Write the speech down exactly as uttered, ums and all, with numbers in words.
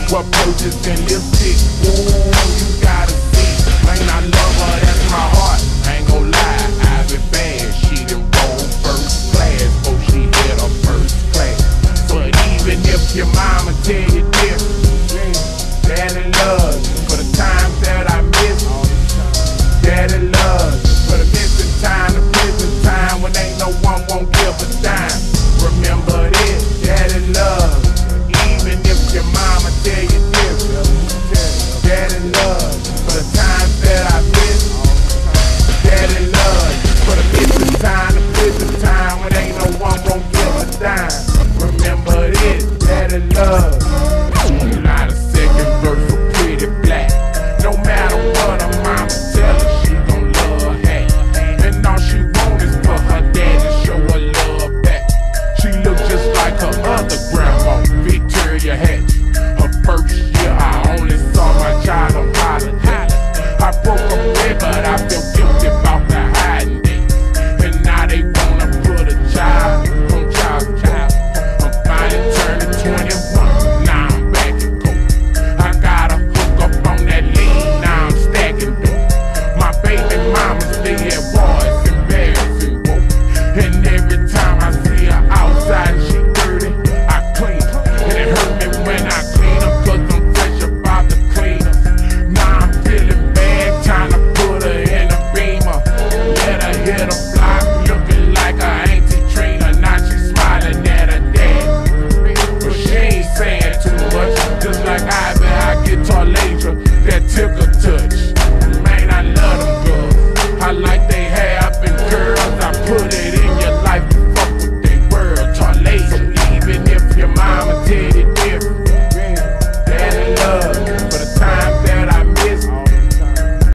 What purchase and lipstick, ooh, you gotta see. Man, I love her, that's my heart. I ain't gon' lie, I've been bad. She done roll first class, before she hit her first class. But even if your mama tell you different, daddy loves you for the times that I miss. Daddy loves you for the missing time, the prison time when ain't no one won't give a dime. Remember this, daddy loves you, even if your mama tell you different. Daddy loves you for the times that I miss. Daddy loves you for the missing time, the prison time when ain't no one won't give a dime. Remember this, daddy loves you. Not a second verse for Pretty Black. No matter what her mama tell her, she gon' love her. And all she want is for her dad to show her love back. She look just like her other grandma, Victoria Hatch. Her first year